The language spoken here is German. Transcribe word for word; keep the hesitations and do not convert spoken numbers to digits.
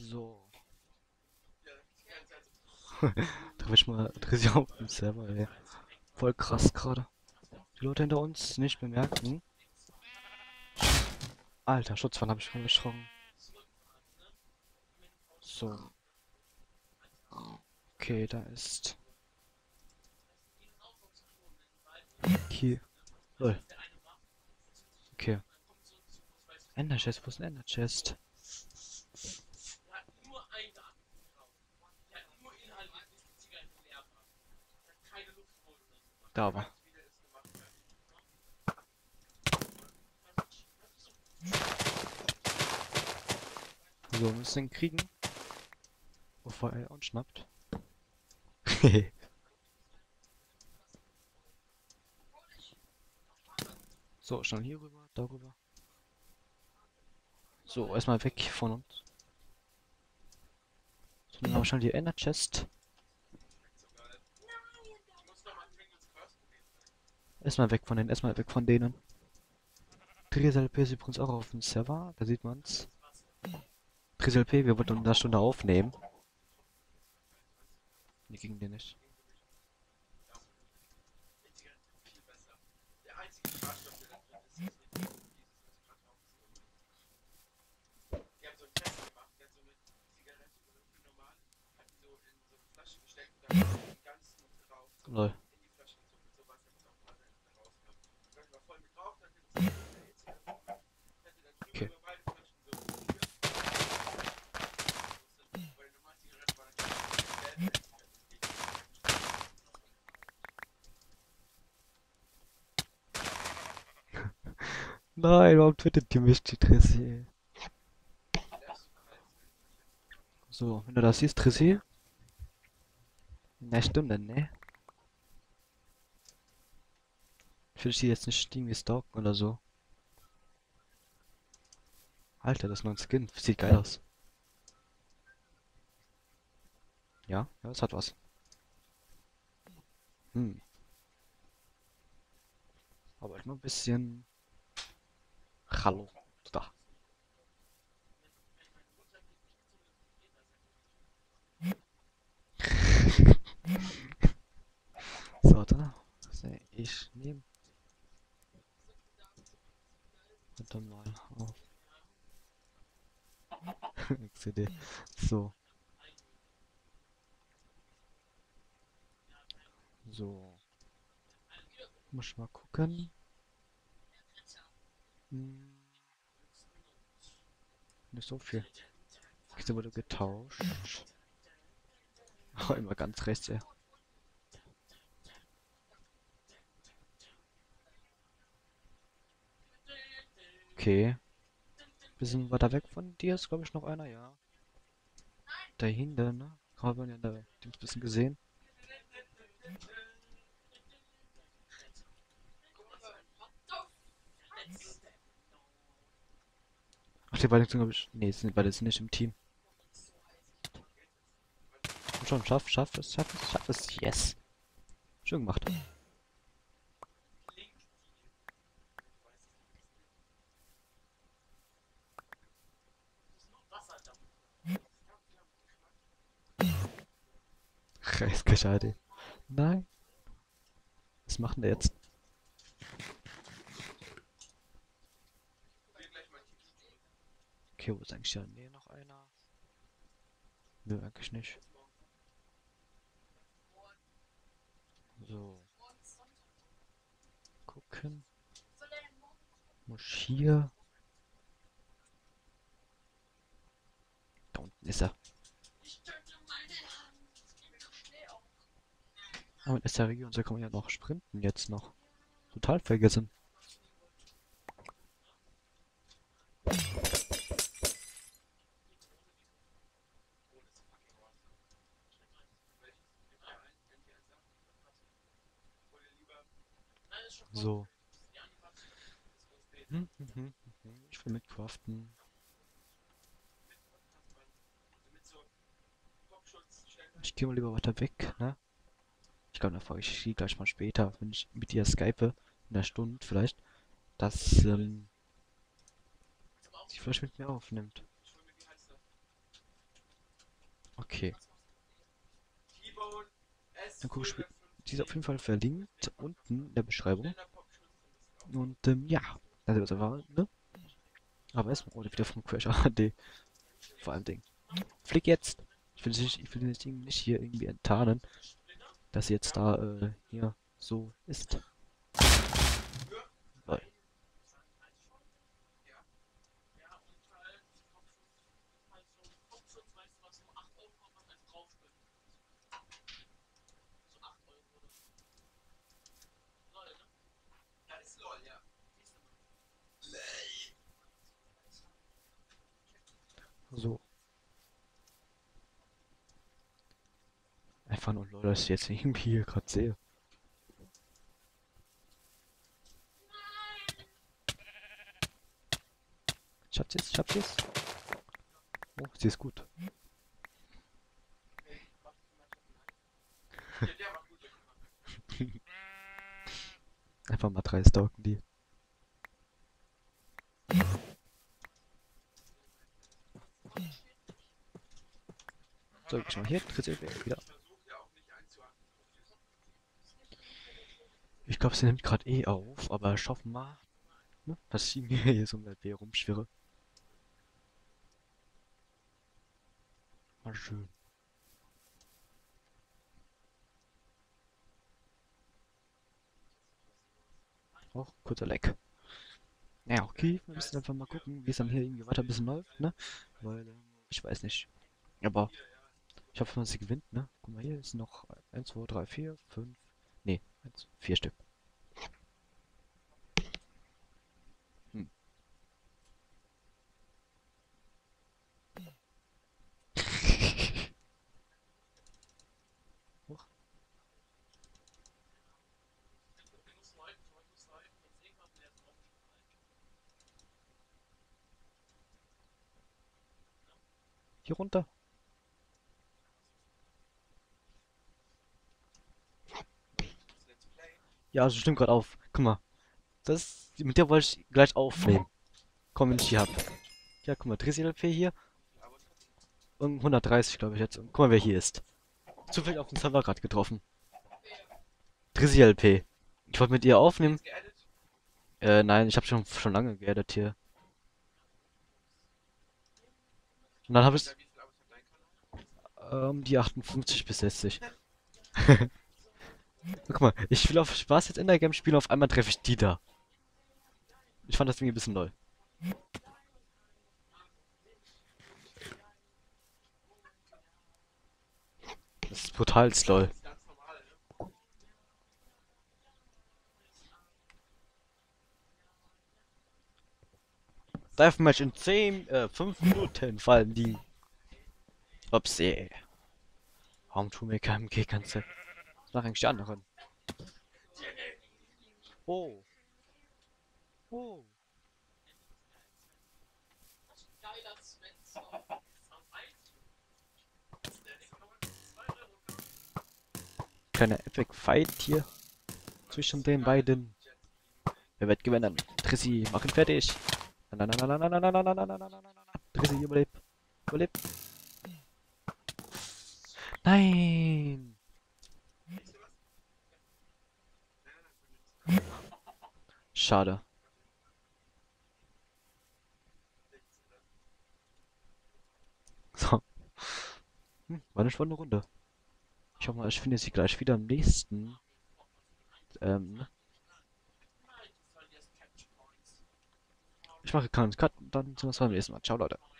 So. Da ich mal Drizzy auf dem Server, ey. Voll krass gerade. Die Leute hinter uns nicht bemerken. Alter, Schutzwand habe ich voll erschrocken. So. Okay, da ist. Hier. Lol. Okay. Ender Chest, wo ist ein Ender Chest? Da war. So, wir müssen ihn kriegen. Bevor er uns schnappt. So, schnell hier rüber, darüber. So, erstmal weg von uns. So, dann haben wir schon die Ender Chest. Erstmal weg von denen, erstmal weg von denen. Dresel P ist übrigens auch auf dem Server, da sieht man's. Dresel P, wir wollten in einer Stunde aufnehmen. Die ging dir nicht. Lol. Okay. Nein, warum tötet ihr mich, die Tressi? So, wenn du das siehst, Tressi. Na Stunde, ne? Ich will dich jetzt nicht irgendwie stalken oder so. Alter, das ist nur ein Skin. Sieht geil aus. Ja, ja, es hat was. Hm. Aber ich mal ein bisschen. Hallo. Da. So, da. Ich nehme. Und dann mal auf. X D. So. So. Muss ich mal gucken. Hm, nicht so viel. Kiste wurde getauscht. Oh, immer ganz rechts, ja. Okay. Bisschen weiter weg von dir ist, glaube ich, noch einer, ja. Dahinter, ne? Haben wir ja da ein bisschen gesehen. Ach, die beiden sind, glaube ich. Nee, sind beide sind nicht im Team. Komm schon, schaff, schaff es, schaff es, schaff es. Yes. Schön gemacht. Reisgeschade. Nein. Was macht denn der jetzt? Okay, wo ist eigentlich ja? Nee, noch einer. Nö, eigentlich nicht. So. Gucken. Muss hier. Da unten ist er. Ah, mit S R G und so kann man ja noch sprinten jetzt noch. Total vergessen. So. Hm, hm, hm, hm. Ich will mitcraften. Ich gehe mal lieber weiter weg, ne? Ich glaube, da frage ich sie gleich mal später, wenn ich mit ihr skype, in einer Stunde vielleicht, dass ähm, sie vielleicht mit mir aufnimmt. Okay. Dann gucke ich, die ist auf jeden Fall verlinkt unten in der Beschreibung. Und ähm, ja, also das war, ne? Aber erstmal, oh, wieder vom Crash A D. Vor allem Ding. Flick jetzt! Ich will, nicht, ich will das Ding nicht hier irgendwie enttarnen, dass sie jetzt da äh, hier so ist. Lol. So. Einfach nur lol, dass ich jetzt irgendwie hier gerade sehe. Schatzis, Schatzis. Oh, sie ist gut. Einfach mal drei stalken die. So, ich mal hier, dritte wieder. Ich glaube, sie nimmt gerade eh auf, aber schaffen wir, ne, dass ich mir hier so mit B rumschwirre. Mal schön. Oh, kurzer Leck. Naja, okay, wir müssen einfach mal gucken, wie es dann hier irgendwie weiter ein bisschen läuft, ne? Weil, ähm, ich weiß nicht. Aber ich hoffe, dass sie gewinnt, ne? Guck mal, hier ist noch eins, zwei, drei, vier, fünf. Nee, eins, vier Stück. Hm. Huch. Hier runter. Ja, also stimmt gerade auf. Guck mal. Das, mit der wollte ich gleich aufnehmen. Komm, wenn ich die hab. Ja, guck mal, dreißig L P hier. Und hundertdreißig, glaube ich jetzt. Und guck mal, wer hier ist. Zufällig auf den Server gerade getroffen. dreißig L P. Ich wollte mit ihr aufnehmen. Äh, nein, ich habe schon, schon lange geaddet hier. Und dann habe ich ähm, die achtundfünfzig bis sechzig. Guck mal, ich will auf Spaß jetzt in der Game spielen, auf einmal treffe ich die da. Ich fand das irgendwie ein bisschen neu. Das ist brutal lol. Dive-Match in zehn, äh, fünf Minuten fallen die. Upsi. Warum tun mir keinem G ganze? Was machen eigentlich die anderen? Oh. Oh. Kleiner Epic Fight hier zwischen den beiden. Wer wird gewinnen? Trissi, mach ihn fertig. Na, na, na, na, na, na, na, na, na, na, na, na, na, na. Trissi, überleb. Überleb. Nein. Schade. So. Hm, war eine spannende Runde. Ich hoffe mal, ich finde sie gleich wieder im nächsten. Ähm, ich mache keinen Cut, dann sehen wir uns beim nächsten Mal. Ciao, Leute.